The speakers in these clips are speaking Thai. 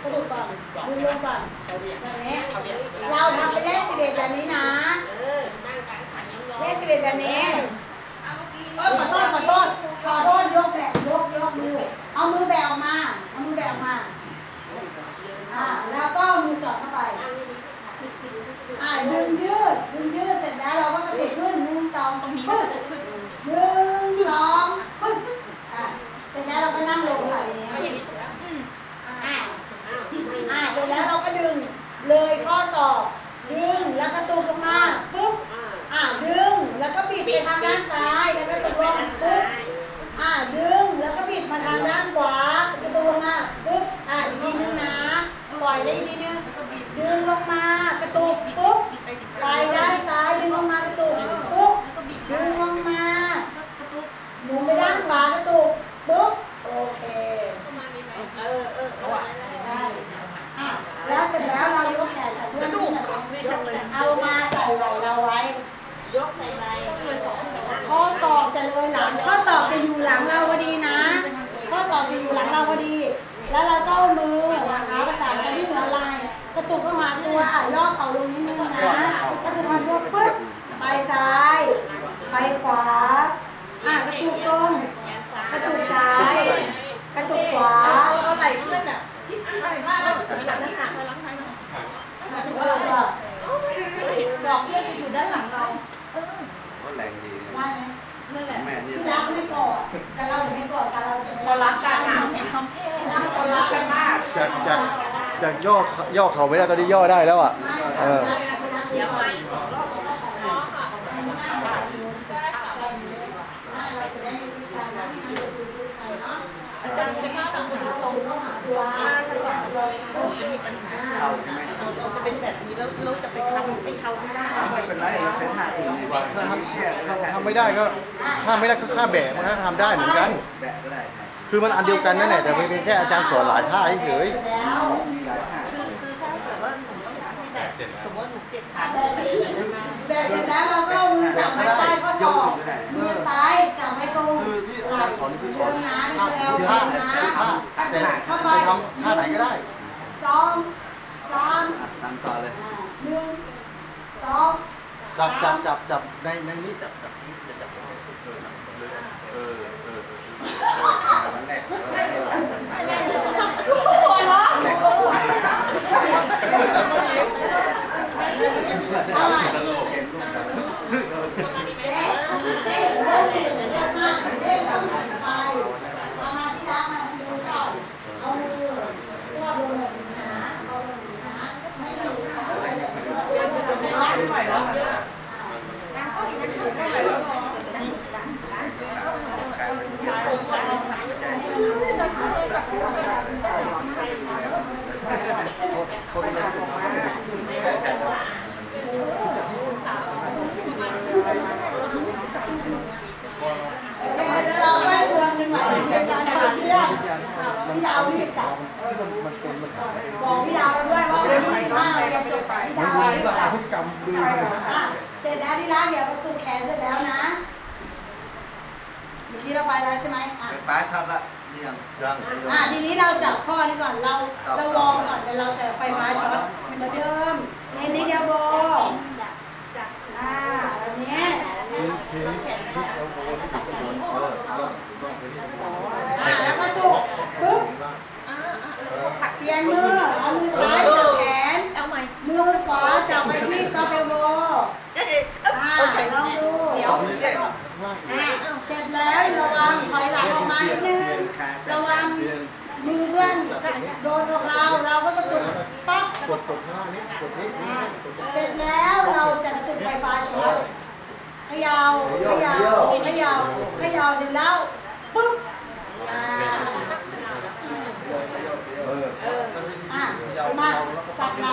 ระตุกก่อนดึงลงก่อนแบบนี้เราทำเป็นเลข11แบบนี้นะเลข11แบบนี้ขอโทษยกแบบยกมือเอามือแบออกมาแล้วก็มือสอดเข้าไปดึงยืดเสร็จแล้วเราก็กระตุกขึ้น1 2 ตรงนี้ก็กระตุกขึ้น1 2ปึ๊บเสร็จแล้วเราก็นั่งลงค่ะอย่างนี้เสร็จแล้วเราก็ดึงเลยข้อต่อดึงแล้วกระตุกลงมาปุ๊บดึงแล้วก็บิดไปทางด้านซ้ายแล้วก็กระตุกลงปุ๊บดึงแล้วก็บิดมาทางด้านขวากระตุกลงมาปุ๊บอีกทีนึงนะปล่อยได้อีกทีนึงดึงลงมากระตุกปุ๊บไปด้านซ้ายดึงลงมากระตุกปุ๊บดึงลงมาหมุนไปด้านขวากระตุกปุ๊บโอเคแล้วเสร็จแล้วเรายกแขนของเพื่อนเอามาใส่ไหล่เราไว้ยกใส่ไหล่ข้อศอกจะเลยหลังข้อศอกจะอยู่หลังเราพอดีนะข้อศอกจะอยู่หลังเราพอดีแล้วเราก็เอามือนะคะประสานกันที่หัวไหล่กระตุกเข้าหาตัวย่อเข่าลงนิดนึงนะกระตุกหาตัวปึ๊บไปซ้ายไปขวากระตุกตรงกระตุกซ้ายกระตุกขวาเอาไหล่เพื่อนอ่ะชิดว่าเราสลับด้านหลังศอกเพื่อนจะอยู่ด้านหลังเราก็แรงดีได้ไหมนั่นแหละแม่เนี่ยรักไม่กอดกันเราไม่กอดกันเราจะพอรักกันเห็นความเท่รักกันมากจากย่อเขาไม่ได้ตอนนี้ย่อได้แล้วอ่ะเราจะเป็นแบบนี้แล้วเราจะไปทำให้เขาไม่ได้ไม่เป็นไรเราใช้ท่าอื่นถ้าทำไม่ได้ก็ค่าแบะมันก็ทำได้เหมือนกันแบะก็ได้คือมันอันเดียวกันนั่นแหละแต่เป็นแค่อาจารย์สอนหลายท่าเฉยคือถ้าเกิดว่าหนูต้องการที่แบบสมมติหนูเจ็บขาแบบเสร็จแล้วเราก็มือจับไว้ใต้ข้อศอกมือซ้ายจับไว้ตรงคือที่อาจารย์สอนคือสอนท่าแต่ทำท่าไหนก็ได้ 2 3 ตามต่อเลย 1 2 จับในนี้จับนี้จะจับวันแรกเราไม่ควรเป็นหมายในการทำเรื่องพี่ดาวรีบจับบอกพี่ดาวด้วยว่าวันนี้ว่าเราจะจบแต่พี่ดาวรีบจับเสร็จแล้วพี่ดาวเดี๋ยวประตูแขนเสร็จแล้วนะเมื่อกี้เราไปแล้วใช่ไหมไฟฟ้าช็อตละนี่ยังทีนี้เราจับข้อนี้ก่อนเราวอร์มก่อนเดี๋ยวเราจะไฟฟ้าช็อตเหมือนเดิมเน้นนิดเดียวโบแบบนี้แล้วก็ตุกปุ๊บเปลี่ยนมือเอามือซ้ายจับแขนมือขวาจับไปที่กระเป๋าโบลองดูเสร็จแล้วระวังถอยหลังออกมานิดนึงระวังมือเพื่อนโดนของเราก็กระตุกปั๊บกดท่านี้กดนี้เสร็จแล้วเราจะกระตุกไฟฟ้าช็อตเขย่าเสร็จแล้วปุ๊บมาจับไหล่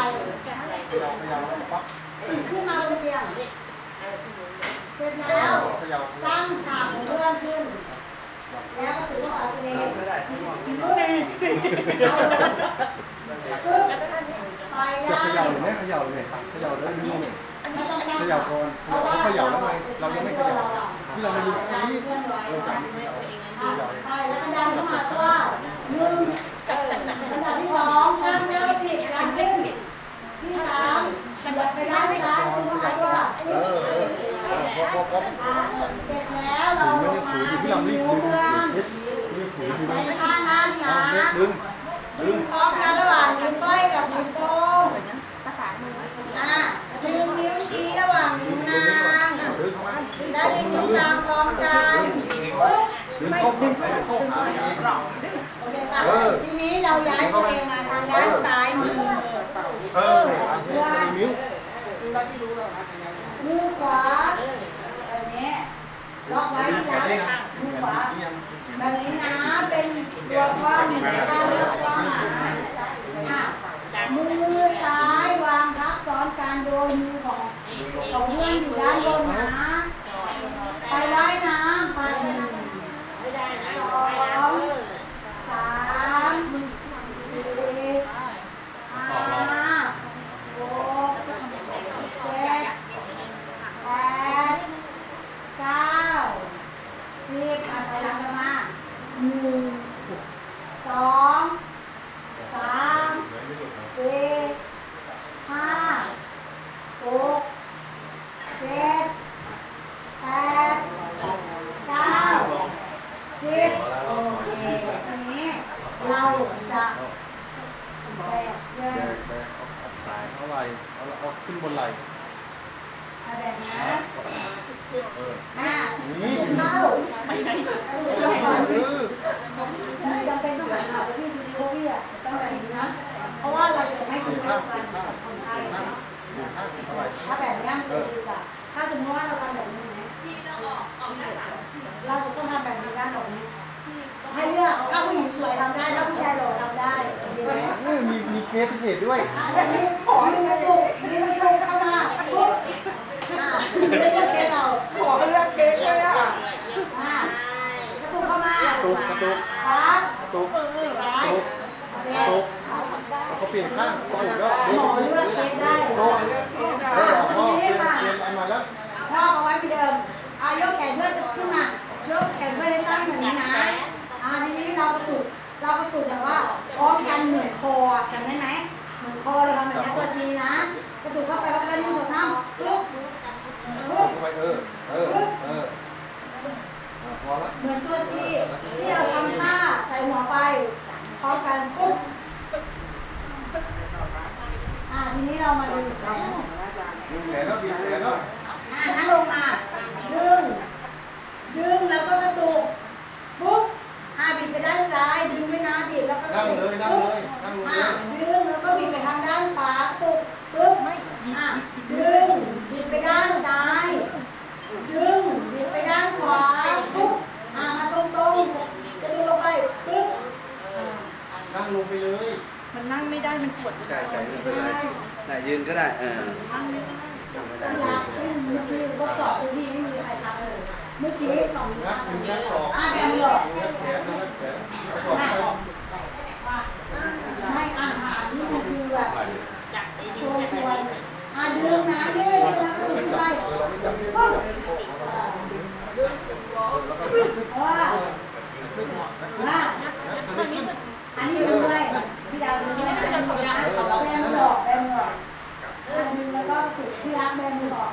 ขึ้นมาบนเตียงเสร็จแล้วตั้งฉากของเพื่อนขึ้นแล้วก็ถือว่าเอาตัวเองไปได้จะเขย่าหรือไม่เขย่าเลยเขย่าเลยนี่เขย่าก่อนเขาเขย่าแล้วไงเรายังไม่เขย่าที่เราไม่รู้ที่เราจับไม่เขย่าไปแล้วก็ดันเข้ามาตัว1 อันดับที่2ข้างนิ้วเครื่อง ในท่านั่งนะดึงพร้อมกันระหว่างนิ้วก้อยกับนิ้วโป้งดึงนิ้วชี้ระหว่างนิ้วนางและดึงนิ้วกลางพร้อมกันโอเคป่ะทีนี้เราย้ายตัวเองมาทางด้านซ้ายมือนิ้วมือขวาแบบนี้ล็อกไว้ที่หลังมือขวาแบบนี้นะเป็นตัวคว้ามือข้างแล้วคว้าหามือซ้ายวางทับซ้อนกันโดยมือของเพื่อนอยู่ด้านบนนะไปไว้น้ำไป2 3 4 5 6 7 8 9 10ถอยหลังกันมา1 2 3 4 5 6 7 8 9 10โอเคทีนี้เราจะแบกเดินเอาไหล่เอาขึ้นบนไหล่แบบนี้นี่เข้าจำเป็นต้องหันหน้าไปที่ดูดีพี่อ่ะต้องแบบนี้นะเพราะว่าเราจะให้จุดกันคนไทยถ้าแบบนี้คือแบบถ้าสมมติว่าเราทำแบบนี้เราจะต้องทำแบบนี้ด้านแบบนี้ให้เลือกถ้าผู้หญิงสวยทำได้ถ้าผู้ชายหล่อทำได้มีเคสพิเศษด้วยนี่ขอดึงกระตุกดึงกระตุกเข้ามาปุ๊บเลือกเคสเราขอเลือกเคสเลยอ่ะกระตุกเข้ามากระตุกขวาซ้ายเขาเปลี่ยนข้างเขาก็หมอเลือกเคสได้พ่อเปลี่ยนมาแล้วพ่อเอาไว้ที่เดิมยกแขนเพื่อนขึ้นมายกแขนเพื่อนให้ตั้งอย่างนี้นะทีนี้เรากระตุกแบบว่าพร้อมกันเหมือนคอจำได้ไหมเหมือนคอเราทำแบบนี้ตัวซีนะกระตุกเข้าไปแล้วก็นิ้วสองปุ๊บพอละเหมือนตัวซีที่เราทำท่าใส่หัวไปพร้อมกันปุ๊บทีนี้เรามาดึงแขนแล้วบีบแขนแล้วนั่งลงมาดึงแล้วก็กระตุกปุ๊บบิดไปด้านซ้ายดึงไม่นะบิดแล้วก็นั่งเลยดึงแล้วก็บิดไปทางด้านขวาปุ๊บดึงบิดไปด้านซ้ายดึงบิดไปด้านขวาปุ๊บมาตรงจะดึงลงไปปุ๊บนั่งลงไปเลยมันนั่งไม่ได้มันปวดใช่ไม่เป็นไรแต่ยืนก็ได้นั่งไม่ได้เมื่อกี้ทดสอบที่ไม่มีใครทำเลยเมื่อกี้สองนักต่อแขนหลอกไม่อาหารนี่มันคือแบบชวนดึงนะเรื่อยๆแล้วก็ดึงไปอันนี้ดึงด้วยพี่ดาวดึงด้วยแบมือหลอกดึงแล้วก็ถูกที่รักแบมือหลอก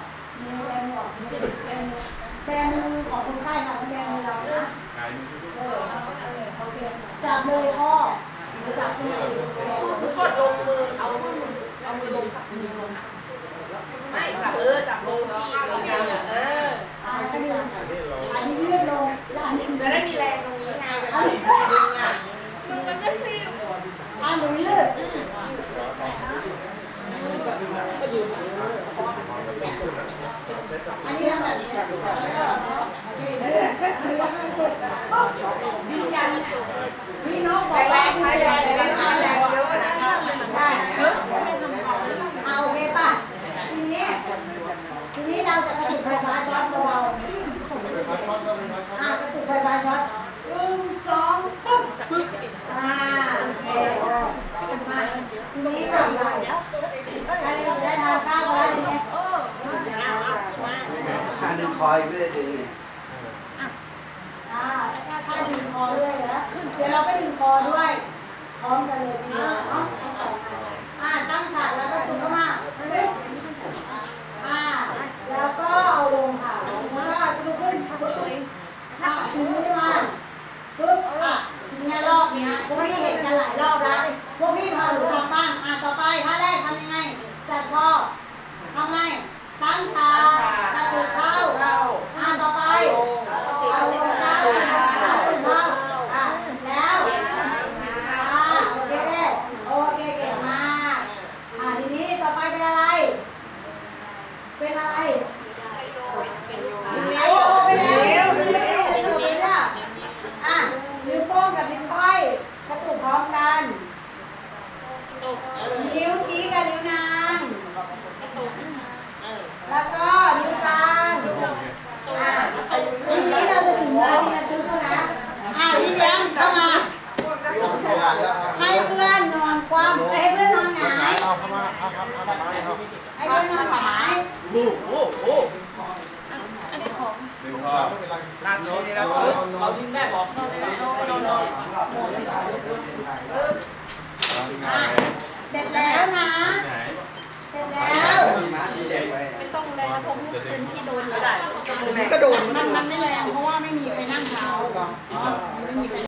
แบมือของคนไข้ค่ะแบมือเรานะโอเคจับเลยพ่อจับเลยกดลงมือเอามือลงจับมือลงไม่จับจับลงที่อันนี้ยืดลงจะได้มีแรงตรงนี้ไงมันจะฟิวหนูยืดอันนี้ทำแบบนี้พี่น้องบอกว่าคุณเจนแรงเยอะนะได้โอเคป่ะทีนี้เราจะกระตุกไฟฟ้าช็อตเรากระตุกไฟฟ้าช็อต1 2ปุ๊บโอเคมาทีนี้ก่อนอะไรได้ทานข้าวแล้วทีนี้ขาดึงคอยไม่ได้ดึงถ้าดึงคอด้วยนะเดี๋ยวเราก็ดึงคอด้วยพร้อมกันเลยทีเดียวเนาะตั้งฉากแล้วก็ดึงเข้ามาแล้วก็เอาลงค่ะแล้วก็ดึงขึ้นฉากถึงใช่ไหมเข้ามาเอาครับเลยครับไอ้คนนอนหายโอ้โหโอ้หนึ่งพอไม่เป็นไรนาทีนี้แล้วเอาทิ้งได้บอกนอนเสร็จแล้วนะเสร็จแล้วไม่ต้องแรงนะผมเป็นที่โดนเลยก็โดนมันไม่แรงเพราะว่าไม่มีใครนั่งเท้าไม่มีใคร